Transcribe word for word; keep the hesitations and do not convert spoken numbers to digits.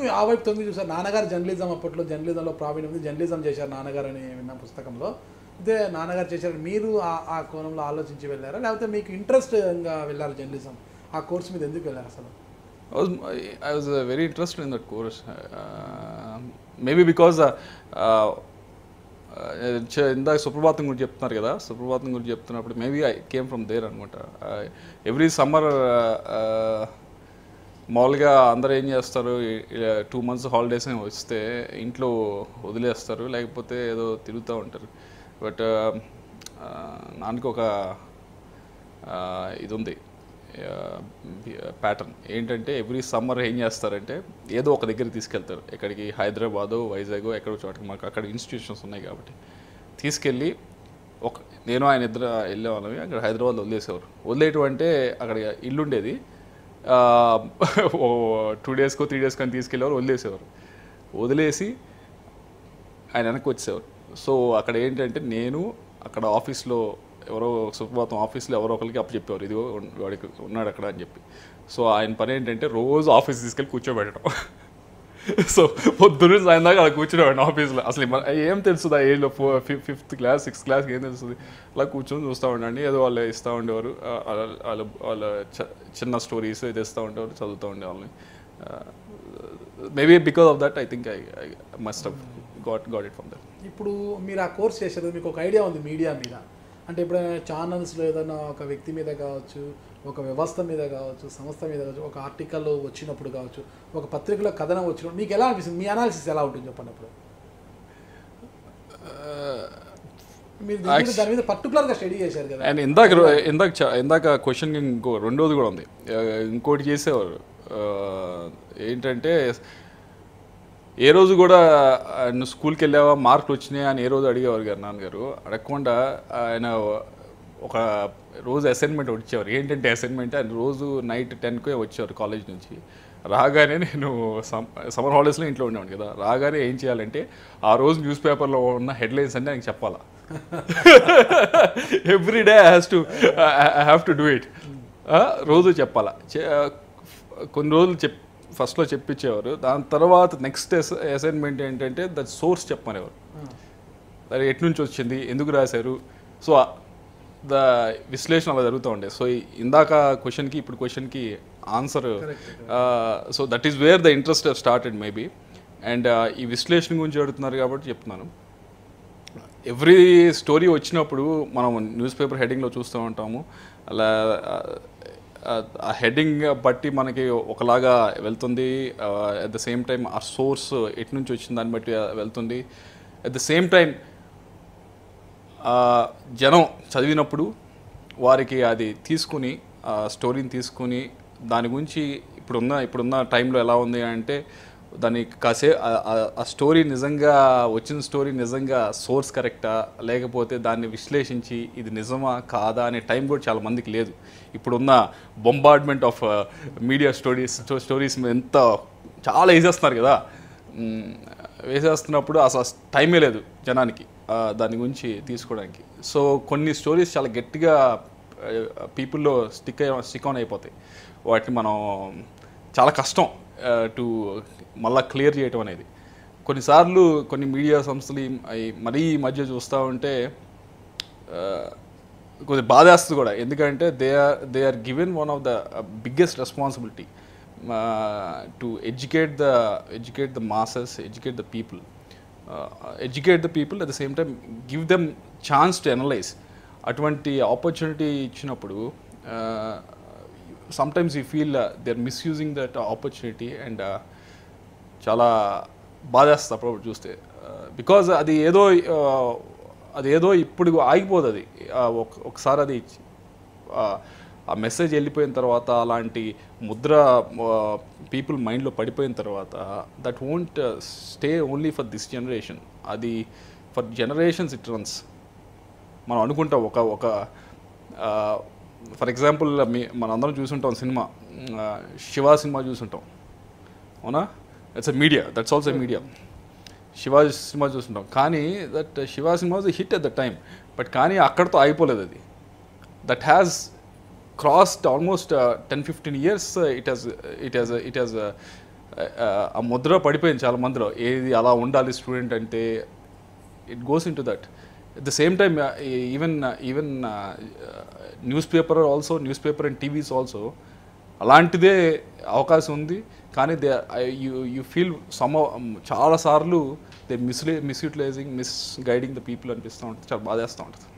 ఆ వైపు తొంగి చూసారు? నాన్నగారు జర్నలిజం, అప్పట్లో జర్నలిజంలో ప్రావీణ్యం ఉంది, జర్నలిజం చేశారు నాన్నగారు అని విన్న పుస్తకంలో. ఇదే నాన్నగారు చేశారు, మీరు ఆ కోణంలో ఆలోచించి వెళ్ళారా, లేకపోతే మీకు ఇంట్రెస్ట్గా వెళ్ళారు జర్నలిజం? ఆ కోర్స్ మీద ఎందుకు వెళ్ళారు అసలు? I was I was uh, very interested in that course. Uh, maybe because ఇందాక సుప్రభాతం గురించి చెప్తున్నారు కదా, సుప్రభాతం గురించి చెప్తున్నప్పుడు maybe I came from there అనమాట. ఎవ్రీ సమ్మర్ మామూలుగా అందరూ ఏం చేస్తారు, టూ మంత్స్ హాలిడేస్ వస్తే ఇంట్లో వదిలేస్తారు, లేకపోతే ఏదో తిరుగుతూ ఉంటారు. బట్ నాన్నకి ఒక ఇది ఉంది ప్యాటర్న్ ఏంటంటే, ఎవ్రీ సమ్మర్ ఏం చేస్తారంటే ఏదో ఒక దగ్గరికి తీసుకెళ్తారు. ఎక్కడికి హైదరాబాదు, వైజాగ్, ఎక్కడో చోటకి మాకు అక్కడ ఇన్స్టిట్యూషన్స్ ఉన్నాయి కాబట్టి తీసుకెళ్ళి ఒక నేను ఆయన ఇద్దరు వెళ్ళేవాళ్ళమి. అక్కడ హైదరాబాద్లో వదిలేసేవారు. వదిలేయటం అంటే అక్కడ ఇల్లు ఉండేది, టూ డేస్కో త్రీ డేస్కో అని తీసుకెళ్ళేవారు, వదిలేసేవారు. వదిలేసి ఆయన వెనక్కి వచ్చేవారు. సో అక్కడ ఏంటంటే నేను అక్కడ ఆఫీస్లో ఎవరో సుప్రభాతం ఆఫీస్లో ఎవరో ఒకరికి అప్పు చెప్పేవారు, ఇదిగో వాడికి ఉన్నాడు అక్కడ అని చెప్పి. సో ఆయన పని ఏంటంటే రోజు ఆఫీస్ తీసుకెళ్ళి కూర్చోబెట్టడం. సో పొద్దున్న సాయం దాకా అలా కూర్చునేవాడిని ఆఫీస్లో. అసలు ఏం తెలుస్తుంది ఆ ఏజ్లో, ఫో ఫిఫ్త్ క్లాస్ సిక్స్త్ క్లాస్కి ఏం తెలుస్తుంది? అలా కూర్చొని చూస్తూ ఉండండి, ఏదో వాళ్ళు ఇస్తూ ఉండేవారు, వాళ్ళ వాళ్ళ చిన్న స్టోరీస్ ఇది ఇస్తూ ఉండేవారు, చదువుతూ ఉండేవాళ్ళని. Maybe because of that I think I I must have got got it from that. ఇప్పుడు మీరు ఆ కోర్స్ చేసేది, మీకు ఒక ఐడియా ఉంది మీడియా మీద, అంటే ఇప్పుడు ఛానల్స్లో ఏదైనా ఒక వ్యక్తి మీద కావచ్చు, ఒక వ్యవస్థ మీద కావచ్చు, సంస్థ మీద కావచ్చు, ఒక ఆర్టికల్ వచ్చినప్పుడు కావచ్చు, ఒక పత్రికలో కథనం వచ్చినప్పుడు మీకు ఎలా అనిపిస్తుంది? మీ అనాలిసిస్ ఎలా ఉంటుంది చెప్పండి అప్పుడు? మీరు దాని మీద పర్టికులర్గా స్టడీ చేశారు కదా. అండ్ ఇందాక ఇందాక ఇందాక క్వశ్చన్ ఇంకో రెండోది కూడా ఉంది, ఇంకోటి చేసేవారు ఏంటంటే, ఏ రోజు కూడా నువ్వు స్కూల్కి వెళ్ళావా, మార్కులు వచ్చినాయా అని ఏ రోజు అడిగేవారు గారు నాన్నగారు. అడగకుండా ఆయన ఒక రోజు అసైన్మెంట్ వచ్చేవారు. ఏంటంటే అసైన్మెంట్, ఆయన రోజు నైట్ టెన్కే వచ్చేవారు కాలేజ్ నుంచి. రాగానే నేను సమ్ సమ్మర్ హాలిడేస్లో ఇంట్లో ఉండేవాడు కదా, రాగానే ఏం చేయాలంటే ఆ రోజు న్యూస్ పేపర్లో ఉన్న హెడ్లైన్స్ అన్నీ ఆయనకి చెప్పాలా. Every day I has to I have to do it. రోజు చెప్పాలా. కొన్ని రోజులు చెప్ ఫస్ట్లో చెప్పించేవారు. దాని తర్వాత నెక్స్ట్ అసైన్మెంట్ ఏంటంటే దట్ సోర్స్ చెప్పమనేవారు, అది ఎటు నుంచి వచ్చింది, ఎందుకు రాశారు. సో ద విశ్లేషణ అలా జరుగుతూ ఉండే. సో ఇందాక క్వశ్చన్కి ఇప్పుడు క్వశ్చన్కి answer. So that is where the interest started maybe. And ఈ విశ్లేషణ గురించి అడుగుతున్నారు కాబట్టి చెప్తున్నాను. ఎవ్రీ స్టోరీ వచ్చినప్పుడు మనం న్యూస్ పేపర్ హెడ్డింగ్లో చూస్తూ ఉంటాము. అలా ఆ హెడ్డింగ్ బట్టి మనకి ఒకలాగా వెళ్తుంది. అట్ ద సేమ్ టైం ఆ సోర్స్ ఎటు నుంచి వచ్చింది దాన్ని బట్టి వెళ్తుంది. అట్ ద సేమ్ టైం జనం చదివినప్పుడు వారికి అది తీసుకుని, ఆ స్టోరీని తీసుకుని దాని గురించి ఇప్పుడున్న ఇప్పుడున్న టైంలో ఎలా ఉంది అంటే, దాన్ని కాసే ఆ స్టోరీ నిజంగా వచ్చిన స్టోరీ నిజంగా సోర్స్ కరెక్టా, లేకపోతే దాన్ని విశ్లేషించి ఇది నిజమా కాదా అనే టైం కూడా చాలా మందికి లేదు. ఇప్పుడున్న bombardment of media stories stories ఎంత చాలా వేసేస్తున్నారు కదా, వేసేస్తున్నప్పుడు అసలు టైమే లేదు జనానికి దాని గురించి తీసుకోవడానికి. సో కొన్ని స్టోరీస్ చాలా గట్టిగా పీపుల్లో స్టిక్ స్టిక్ ఆన్ అయిపోతాయి. వాటిని మనం చాలా కష్టం టు మళ్ళీ క్లియర్ చేయటం అనేది. కొన్నిసార్లు కొన్ని మీడియా సంస్థలు మరీ ఈ మధ్య చూస్తూ ఉంటే కొద్దిగా బాధేస్తుంది కూడా. ఎందుకంటే they are they are given one of the biggest responsibility to educate the educate the masses, educate the people, educate the people at the same time give them chance to analyse. అటువంటి opportunity ఇచ్చినప్పుడు sometimes you feel they are misusing that opportunity. And చాలా బాధేస్తుంది అప్పుడప్పుడు చూస్తే. Because అది ఏదో అది ఏదో ఇప్పుడు ఆగిపోదు. అది ఒకసారి అది ఆ మెసేజ్ వెళ్ళిపోయిన తర్వాత, అలాంటి ముద్ర పీపుల్ మైండ్లో పడిపోయిన తర్వాత, that won't stay only for this generation. అది ఫర్ జనరేషన్స్ ఇట్ రన్స్. మనం అనుకుంటాం ఒక ఒక ఫర్ ఎగ్జాంపుల్ మీ మనందరం చూసుంటాం సినిమా, శివ సినిమా చూసుంటాం, అవునా? It's a media, that's also media. Shivaji సినిమా చూస్తుంటాం, కానీ దట్ శివ సినిమా was hit at the time. But కానీ అక్కడితో అయిపోలేదు అది. That has crossed almost ten fifteen years. It has it has it has ఆ ముద్ర పడిపోయింది చాలా మందిలో, ఏది అలా ఉండాలి స్టూడెంట్ అంటే. It goes into that. At the same time even even newspaper also, newspaper and TVs also అలాంటిదే అవకాశం ఉంది. కానీ they you you feel some చాలాసార్లు దే మిస్లే misutilising misguiding the people అనిపిస్తూ ఉంటుంది. చాలా బాధేస్తూ ఉంటుంది.